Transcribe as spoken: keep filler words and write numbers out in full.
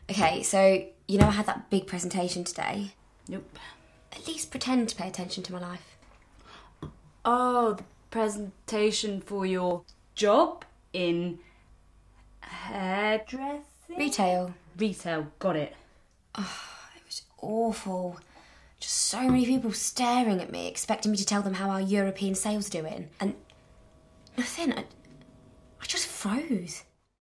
Okay, so, you know I had that big presentation today? Nope. At least pretend to pay attention to my life. Oh, the presentation for your job in hairdressing? Retail. Retail, got it. Oh, it was awful. Just so many people staring at me, expecting me to tell them how our European sales are doing. And nothing. I, I just froze.